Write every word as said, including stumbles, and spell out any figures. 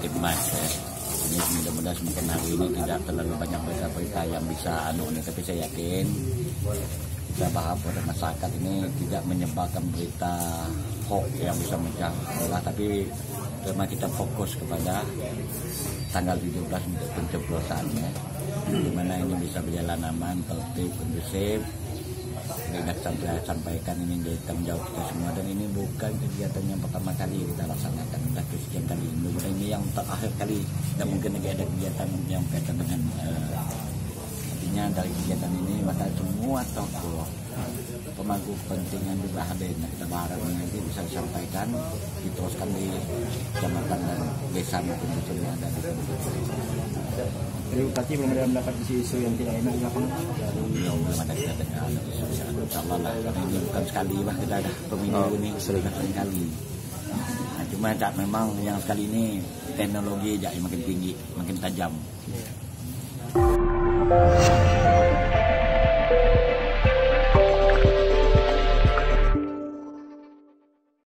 Timnas ya. Ini mudah-mudahan semakin hari ini tidak terlalu banyak berita-berita yang bisa anu nih, tapi saya yakin kita berharap pada masyarakat ini tidak menyebarkan berita hoax yang bisa memecah belah, tapi memang kita fokus kepada tanggal tujuh belas untuk pencoblosan ya, di mana ini bisa berjalan aman, tertib, kondusif. Tidak sampai sampaikan ini jadi tanggung jawab kita semua, dan ini bukan kegiatan yang pertama kali kita laksanakan, sudah kesekian kali ini, ini yang terakhir kali, dan mungkin lagi ada kegiatan yang berkaitan dengan uh, artinya dari kegiatan ini maka semua tokoh pemangku kepentingan juga hadir. Nah, kita berharap nanti bisa disampaikan, diteruskan di kecamatan dan desa maupun dusun yang ada di kabupaten. Jadi Bupati belum ada mendapat isu-isu yang tidak enak di lapangan? Belum, belum ada kita dengar isu-isu. Insyaallah lah, karena ini bukan sekali bah kita ada pemilu oh, ini sering kali. Nah, cuma cak memang yang sekali ini teknologi jadi makin tinggi, makin tajam. Yeah.